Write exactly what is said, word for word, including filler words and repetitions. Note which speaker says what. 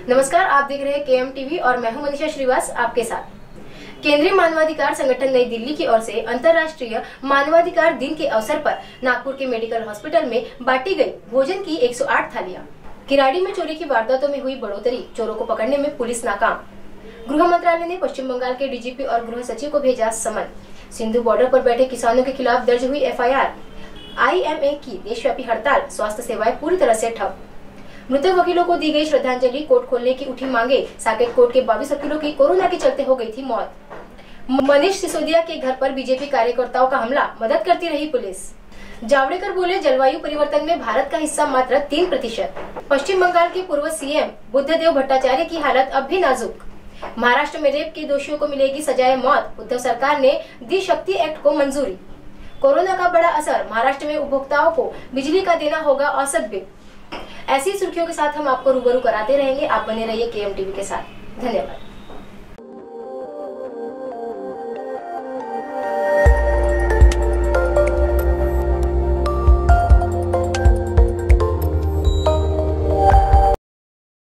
Speaker 1: नमस्कार, आप देख रहे हैं के एम टीवी और मैं हूं मनीषा श्रीवास आपके साथ। केंद्रीय मानवाधिकार संगठन नई दिल्ली की ओर से अंतर्राष्ट्रीय मानवाधिकार दिन के अवसर पर नागपुर के मेडिकल हॉस्पिटल में बांटी गई भोजन की एक सौ आठ थालियां। किराड़ी में चोरी की वारदातों में हुई बढ़ोतरी, चोरों को पकड़ने में पुलिस नाकाम। गृह मंत्रालय ने पश्चिम बंगाल के डी जी पी और गृह सचिव को भेजा समन। सिंधु बॉर्डर पर बैठे किसानों के खिलाफ दर्ज हुई F I R. I M A की देशव्यापी हड़ताल, स्वास्थ्य सेवाएं पूरी तरह से ठप। मृतक वकीलों को दी गई श्रद्धांजलि, कोर्ट खोलने की उठी मांगे। साकेत कोर्ट के बाईस वकीलों की कोरोना के चलते हो गई थी मौत। मनीष सिसोदिया के घर पर बीजेपी कार्यकर्ताओं का हमला, मदद करती रही पुलिस। जावड़ेकर बोले, जलवायु परिवर्तन में भारत का हिस्सा मात्र तीन प्रतिशत। पश्चिम बंगाल के पूर्व सी एम बुद्धदेव भट्टाचार्य की हालत अब भी नाजुक। महाराष्ट्र में रेप के दोषियों को मिलेगी सजाए मौत, उद्धव सरकार ने दी शक्ति एक्ट को मंजूरी। कोरोना का बड़ा असर, महाराष्ट्र में उपभोक्ताओं को बिजली का देना होगा औसत बिल। ऐसी सुर्खियों के साथ हम आपको रूबरू कराते रहेंगे। आप बने रहिए के एम टीवी के साथ। धन्यवाद।